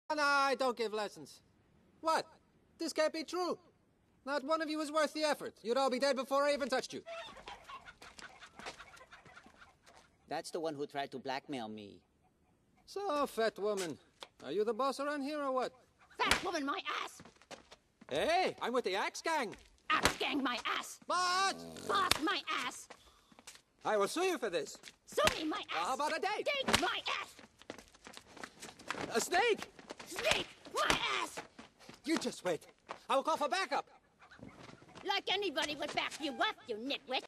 No, I don't give lessons. What? This can't be true. Not one of you is worth the effort. You'd all be dead before I even touched you. That's the one who tried to blackmail me. So, fat woman, are you the boss around here or what? Fat woman, my ass! Hey, I'm with the Axe Gang. Axe gang, my ass! Boss! Boss, my ass! I will sue you for this. Sue me, my ass! How about a date? Date, my ass! A snake! Snake, my ass! You just wait. I will call for backup. Like anybody would back you up, you nitwit.